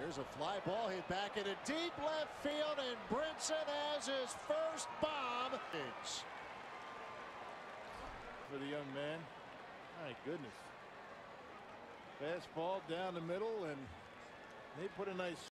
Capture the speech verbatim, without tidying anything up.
Here's a fly ball hit back into deep left field, and Brinson has his first bomb. For the young man. My goodness. Fastball down the middle, and they put a nice